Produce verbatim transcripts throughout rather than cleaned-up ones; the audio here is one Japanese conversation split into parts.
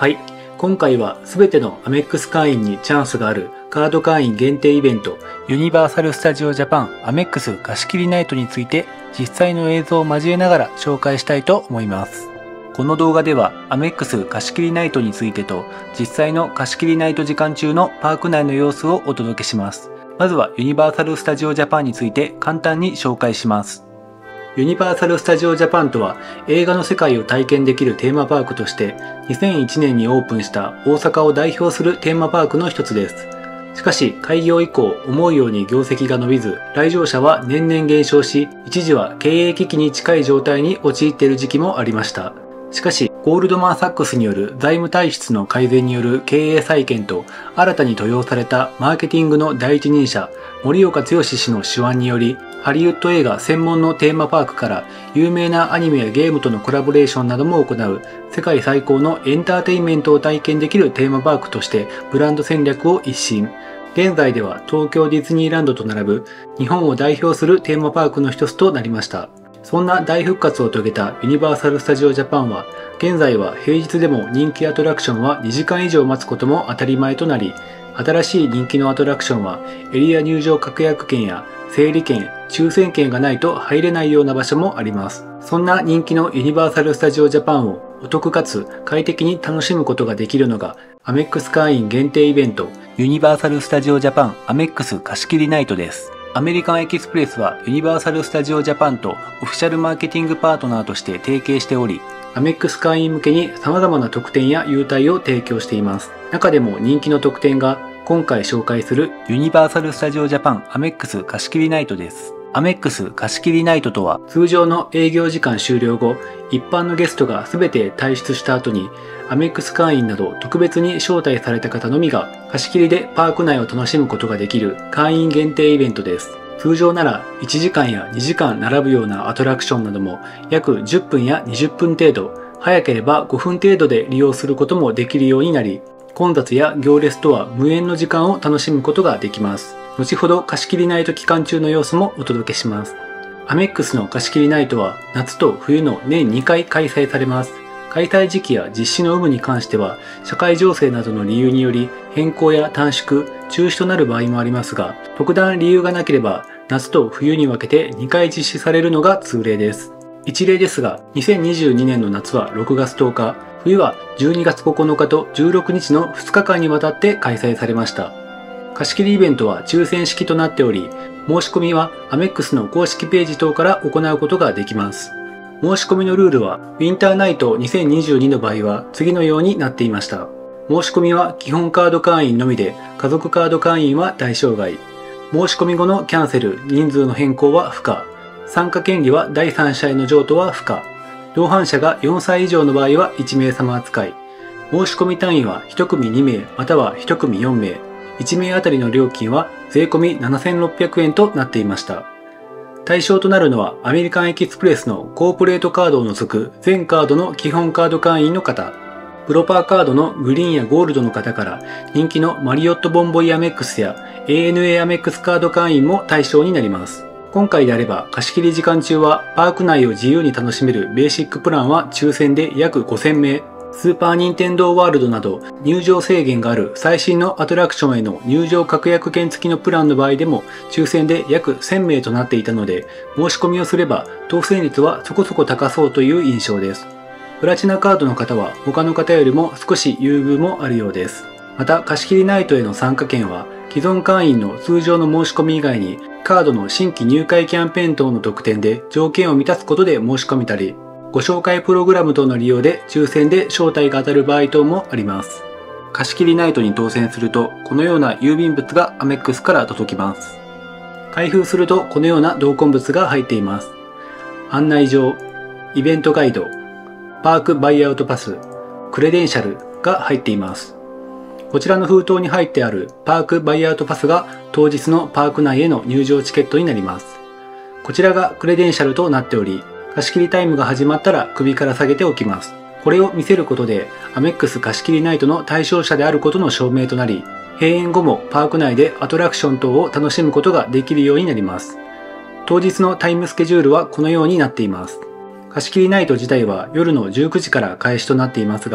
はい。今回はすべてのアメックス会員にチャンスがあるカード会員限定イベントユニバーサル・スタジオ・ジャパンアメックス貸し切りナイトについて実際の映像を交えながら紹介したいと思います。この動画ではアメックス貸し切りナイトについてと実際の貸し切りナイト時間中のパーク内の様子をお届けします。まずはユニバーサル・スタジオ・ジャパンについて簡単に紹介します。ユニバーサル・スタジオ・ジャパンとは映画の世界を体験できるテーマパークとしてにせんいちねんにオープンした大阪を代表するテーマパークの一つです。しかし開業以降思うように業績が伸びず来場者は年々減少し一時は経営危機に近い状態に陥っている時期もありました。しかしゴールドマン・サックスによる財務体質の改善による経営再建と新たに登用されたマーケティングの第一人者森岡剛氏の手腕によりハリウッド映画専門のテーマパークから有名なアニメやゲームとのコラボレーションなども行う世界最高のエンターテインメントを体験できるテーマパークとしてブランド戦略を一新。現在では東京ディズニーランドと並ぶ日本を代表するテーマパークの一つとなりました。そんな大復活を遂げたユニバーサル・スタジオ・ジャパンは現在は平日でも人気アトラクションはにじかん以上待つことも当たり前となり新しい人気のアトラクションはエリア入場確約券や整理券、抽選券がないと入れないような場所もあります。そんな人気のユニバーサル・スタジオ・ジャパンをお得かつ快適に楽しむことができるのがアメックス会員限定イベントユニバーサル・スタジオ・ジャパンアメックス貸し切りナイトです。アメリカンエキスプレスはユニバーサル・スタジオ・ジャパンとオフィシャルマーケティングパートナーとして提携しておりアメックス会員向けに様々な特典や優待を提供しています。中でも人気の特典が今回紹介するユニバーサル・スタジオ・ジャパンアメックス貸し切りナイトです。アメックス貸し切りナイトとは通常の営業時間終了後一般のゲストが全て退出した後にアメックス会員など特別に招待された方のみが貸し切りでパーク内を楽しむことができる会員限定イベントです。通常ならいちじかんやにじかん並ぶようなアトラクションなども約じゅっぷんやにじゅっぷん程度、早ければごふん程度で利用することもできるようになり混雑や行列とは無縁の時間を楽しむことができます。後ほど貸し切りナイト期間中の様子もお届けします。アメックスの貸し切りナイトは夏と冬の年にかい開催されます。開催時期や実施の有無に関しては社会情勢などの理由により変更や短縮、中止となる場合もありますが特段理由がなければ夏と冬に分けてにかい実施されるのが通例です。一例ですがにせんにじゅうにねんの夏はろくがつとおか、冬はじゅうにがつここのかとじゅうろくにちのふつかかんにわたって開催されました。貸し切りイベントは抽選式となっており、申し込みはアメックスの公式ページ等から行うことができます。申し込みのルールは、ウィンターナイトにせんにじゅうにの場合は次のようになっていました。申し込みは基本カード会員のみで、家族カード会員は対象外。申し込み後のキャンセル、人数の変更は不可。参加権利は第三者への譲渡は不可。同伴者がよんさい以上の場合はいちめいさま扱い。申し込み単位はひとくみにめいまたはひとくみよんめい。いちめいあたりの料金は税込みななせんろっぴゃくえんとなっていました。対象となるのはアメリカンエキスプレスのコーポレートカードを除く全カードの基本カード会員の方、プロパーカードのグリーンやゴールドの方から人気のマリオットボンボイアメックスや エーエヌエー アメックスカード会員も対象になります。今回であれば貸し切り時間中はパーク内を自由に楽しめるベーシックプランは抽選で約ごせんめい、スーパーニンテンドーワールドなど入場制限がある最新のアトラクションへの入場確約券付きのプランの場合でも抽選で約せんめいとなっていたので申し込みをすれば当選率はそこそこ高そうという印象です。プラチナカードの方は他の方よりも少し優遇もあるようです。また貸し切りナイトへの参加券は既存会員の通常の申し込み以外にカードの新規入会キャンペーン等の特典で条件を満たすことで申し込めたりご紹介プログラム等の利用で抽選で招待が当たる場合等もあります。貸し切りナイトに当選するとこのような郵便物がアメックスから届きます。開封するとこのような同梱物が入っています。案内状、イベントガイド、パークバイアウトパス、クレデンシャルが入っています。こちらの封筒に入ってあるパークバイアウトパスが当日のパーク内への入場チケットになります。こちらがクレデンシャルとなっており貸し切りタイムが始まったら首から下げておきます。これを見せることでアメックス貸し切りナイトの対象者であることの証明となり閉園後もパーク内でアトラクション等を楽しむことができるようになります。当日のタイムスケジュールはこのようになっています。貸し切りナイト自体は夜のじゅうくじから開始となっていますが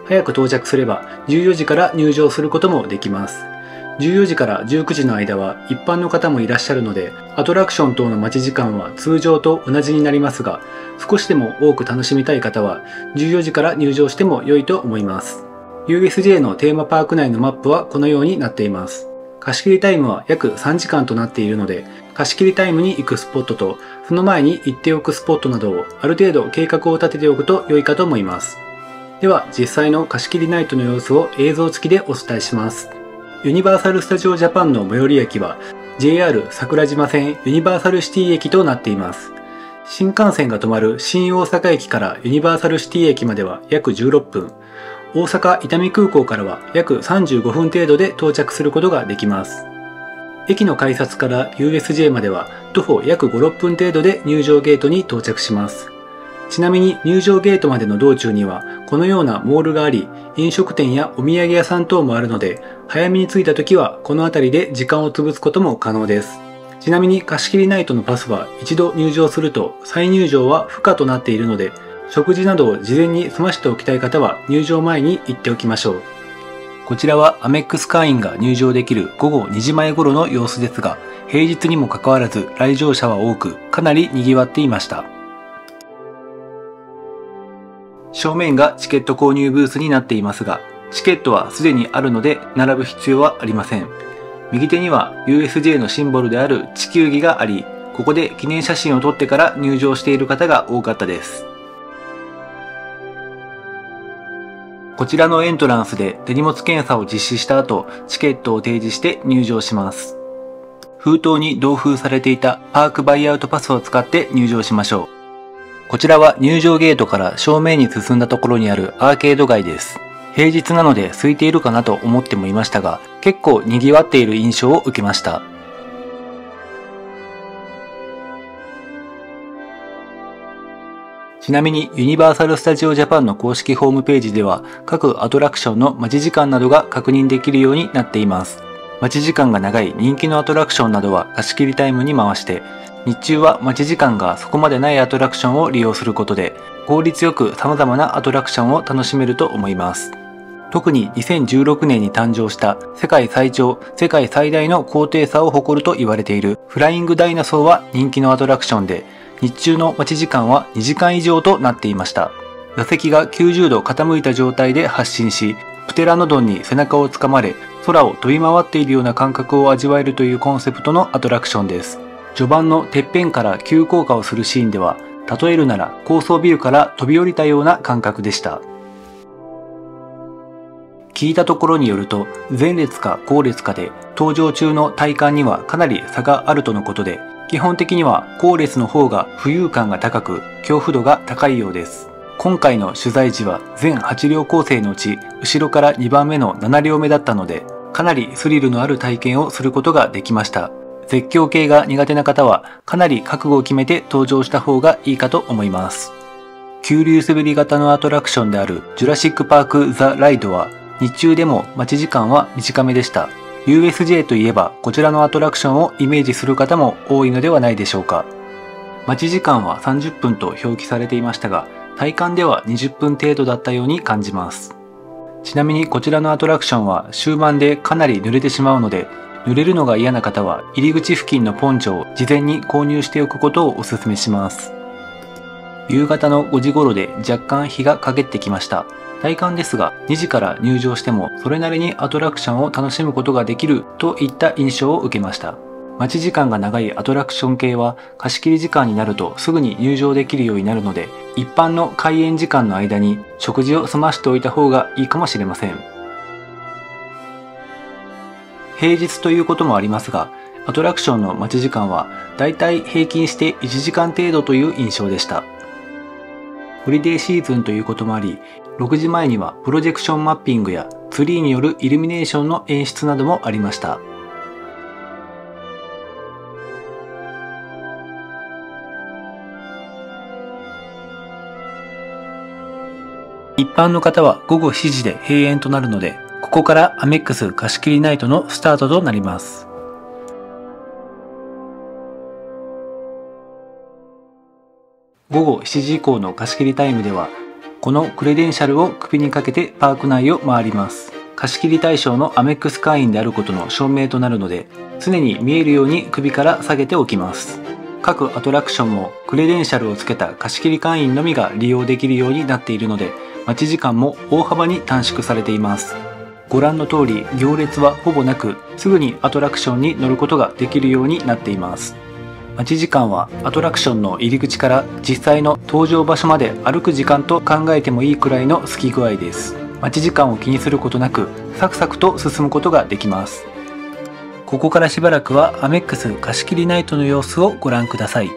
早く到着すればじゅうよじから入場することもできます。じゅうよじからじゅうくじの間は一般の方もいらっしゃるので、アトラクション等の待ち時間は通常と同じになりますが、少しでも多く楽しみたい方はじゅうよじから入場しても良いと思います。ユーエスジェー のテーマパーク内のマップはこのようになっています。貸し切りタイムは約さんじかんとなっているので、貸し切りタイムに行くスポットと、その前に行っておくスポットなどをある程度計画を立てておくと良いかと思います。では実際の貸し切りナイトの様子を映像付きでお伝えします。ユニバーサル・スタジオ・ジャパンの最寄り駅は ジェイアール 桜島線ユニバーサルシティ駅となっています。新幹線が止まる新大阪駅からユニバーサルシティ駅までは約じゅうろっぷん、大阪伊丹空港からは約さんじゅうごふん程度で到着することができます。駅の改札から ユーエスジェー までは徒歩約ご、ろっぷん程度で入場ゲートに到着します。ちなみに入場ゲートまでの道中にはこのようなモールがあり、飲食店やお土産屋さん等もあるので、早めに着いた時はこの辺りで時間を潰すことも可能です。ちなみに貸し切りナイトのパスは一度入場すると再入場は不可となっているので、食事などを事前に済ましておきたい方は入場前に行っておきましょう。こちらはアメックス会員が入場できるごごにじまえ頃の様子ですが、平日にもかかわらず来場者は多く、かなり賑わっていました。正面がチケット購入ブースになっていますが、チケットはすでにあるので並ぶ必要はありません。右手には ユーエスジェー のシンボルである地球儀があり、ここで記念写真を撮ってから入場している方が多かったです。こちらのエントランスで手荷物検査を実施した後、チケットを提示して入場します。封筒に同封されていたパークバイアウトパスを使って入場しましょう。こちらは入場ゲートから正面に進んだところにあるアーケード街です。平日なので空いているかなと思ってもいましたが、結構賑わっている印象を受けました。ちなみにユニバーサル・スタジオ・ジャパンの公式ホームページでは各アトラクションの待ち時間などが確認できるようになっています。待ち時間が長い人気のアトラクションなどは貸し切りタイムに回して、日中は待ち時間がそこまでないアトラクションを利用することで効率よく様々なアトラクションを楽しめると思います。特ににせんじゅうろくねんに誕生した世界最長、世界最大の高低差を誇ると言われているフライングダイナソーは人気のアトラクションで、日中の待ち時間はにじかん以上となっていました。座席がきゅうじゅうど傾いた状態で発進し、プテラノドンに背中をつかまれ、空を飛び回っているような感覚を味わえるというコンセプトのアトラクションです。序盤のてっぺんから急降下をするシーンでは、例えるなら高層ビルから飛び降りたような感覚でした。聞いたところによると、前列か後列かで搭乗中の体感にはかなり差があるとのことで、基本的には後列の方が浮遊感が高く、恐怖度が高いようです。今回の取材時は全はちりょう構成のうち、後ろからにばんめのななりょうめだったので、かなりスリルのある体験をすることができました。絶叫系が苦手な方はかなり覚悟を決めて登場した方がいいかと思います。急流滑り型のアトラクションであるジュラシックパークザ・ライドは日中でも待ち時間は短めでした。ユーエスジェー といえばこちらのアトラクションをイメージする方も多いのではないでしょうか。待ち時間はさんじゅっぷんと表記されていましたが、体感ではにじゅっぷん程度だったように感じます。ちなみにこちらのアトラクションは終盤でかなり濡れてしまうので、濡れるのが嫌な方は入り口付近のポンチョを事前に購入しておくことをお勧めします。夕方のごじ頃で若干日が陰ってきました。体感ですがにじから入場してもそれなりにアトラクションを楽しむことができるといった印象を受けました。待ち時間が長いアトラクション系は貸し切り時間になるとすぐに入場できるようになるので、一般の開園時間の間に食事を済ましておいた方がいいかもしれません。平日ということもありますが、アトラクションの待ち時間はだいたい平均していちじかん程度という印象でした。ホリデーシーズンということもあり、ろくじまえにはプロジェクションマッピングやツリーによるイルミネーションの演出などもありました。一般の方はごごしちじで閉園となるので、ここからアメックス貸し切りナイトのスタートとなります。ごごしちじ以降の貸し切りタイムでは、 このクレデンシャルを首にかけてパーク内を回ります。貸し切り対象のアメックス会員であることの証明となるので、常に見えるように首から下げておきます。各アトラクションもクレデンシャルをつけた貸し切り会員のみが利用できるようになっているので、待ち時間も大幅に短縮されています。ご覧の通り行列はほぼなく、すぐにアトラクションに乗ることができるようになっています。待ち時間はアトラクションの入り口から実際の搭乗場所まで歩く時間と考えてもいいくらいの好き具合です。待ち時間を気にすることなくサクサクと進むことができます。ここからしばらくはアメックス貸し切りナイトの様子をご覧ください。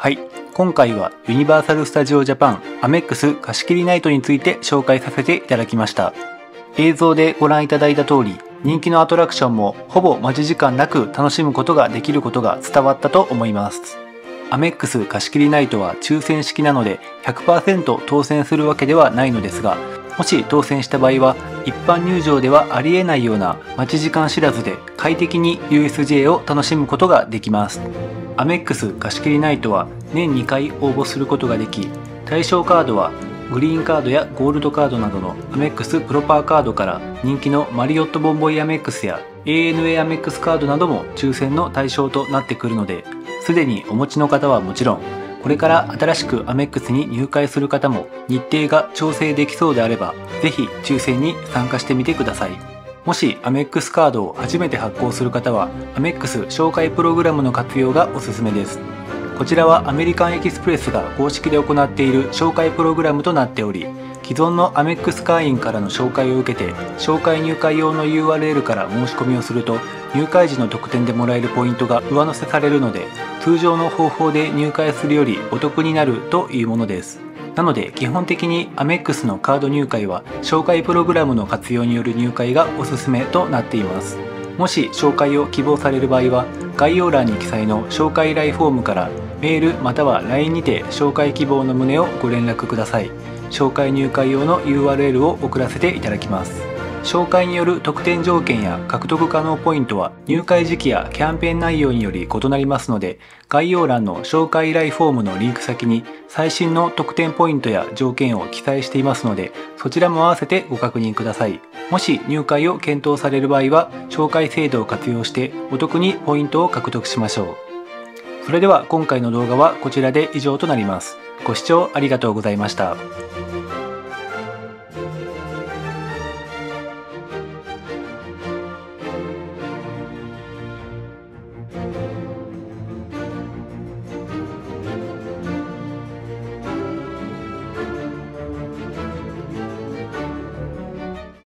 はい、今回はユニバーサル・スタジオ・ジャパンアメックス貸切ナイトについて紹介させていただきました。映像でご覧いただいた通り、人気のアトラクションもほぼ待ち時間なく楽しむことができることが伝わったと思います。アメックス貸切ナイトは抽選式なので ひゃくパーセント 当選するわけではないのですが、もし当選した場合は一般入場ではありえないような待ち時間知らずで快適に ユーエスジェー を楽しむことができます。アメックス貸切ナイトは年にかい応募することができ、対象カードはグリーンカードやゴールドカードなどのアメックスプロパーカードから人気のマリオットボンボイアメックスや エーエヌエー アメックスカードなども抽選の対象となってくるので、すでにお持ちの方はもちろん、これから新しくアメックスに入会する方も日程が調整できそうであれば、ぜひ抽選に参加してみてください。もしアメックスカードを初めて発行する方は、アメックス紹介プログラムの活用がおすすめです。こちらはアメリカンエキスプレスが公式で行っている紹介プログラムとなっており、既存のアメックス会員からの紹介を受けて、紹介入会用の ユーアールエル から申し込みをすると、入会時の特典でもらえるポイントが上乗せされるので、通常の方法で入会するよりお得になるというものです。なので基本的にアメックスのカード入会は紹介プログラムの活用による入会がおすすめとなっています。もし紹介を希望される場合は、概要欄に記載の紹介依頼フォームからメールまたは ライン にて紹介希望の旨をご連絡ください。紹介入会用の ユーアールエル を送らせていただきます。紹介による特典条件や獲得可能ポイントは入会時期やキャンペーン内容により異なりますので、概要欄の紹介依頼フォームのリンク先に最新の特典ポイントや条件を記載していますので、そちらも合わせてご確認ください。もし入会を検討される場合は、紹介制度を活用してお得にポイントを獲得しましょう。それでは今回の動画はこちらで以上となります。ご視聴ありがとうございました。